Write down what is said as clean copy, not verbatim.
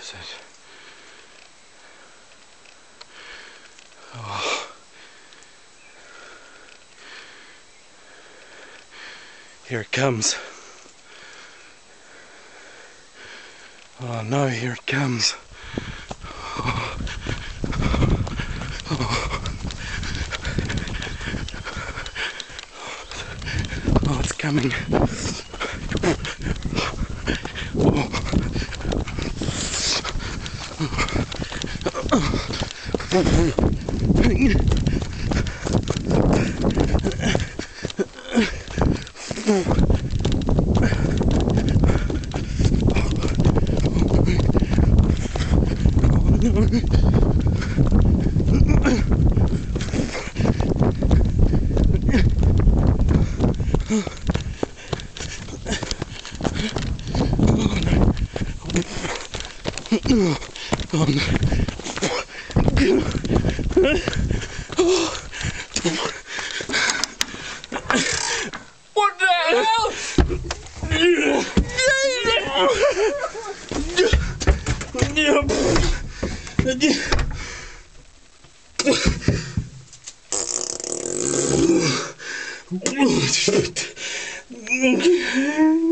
That's it. Oh. Here it comes. Oh no, here it comes. Oh, it's coming. What the hell? Oh, shit.